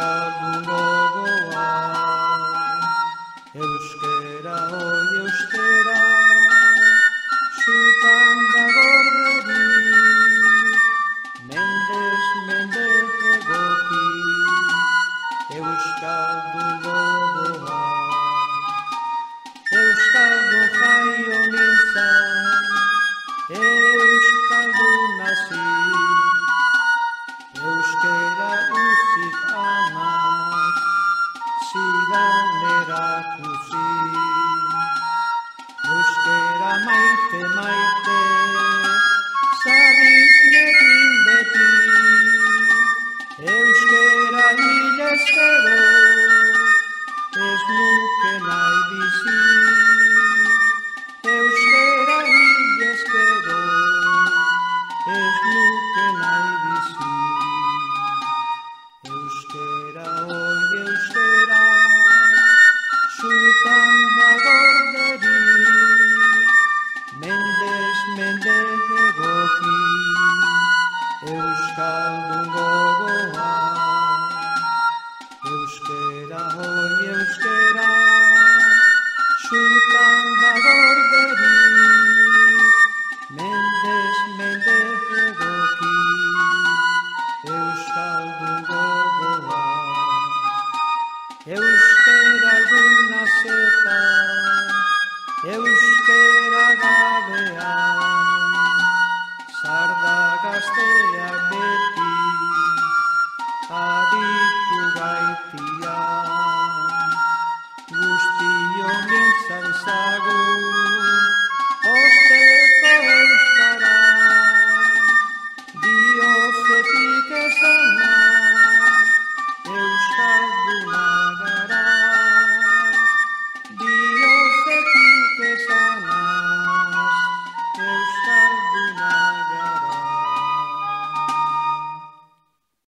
euskaldun gogoa. Euskera hoi euskera, sutan da gorderi, mendez mende egoki, euskaldun gogoa. Euskaldun jaio nintzen, euskaldun nazi, euskera uzik amak, zidan erakusi. Euskera maite maite, zabiz nekin beti, euskera hilezkero, ez nuke nahi bizi. Euskera hilezkero, ez nuke nahi bizi. Euskera hoi euskera, sutan da gorderi, mendez mende egoki, euskaldun gogoa. Euskera hoi euskera, sutan da gorderi, mendez mende egoki, euskaldun gogoa. Euskera eguna zeta, euskera gabean, sarda gazteak beti, aditu gaitia.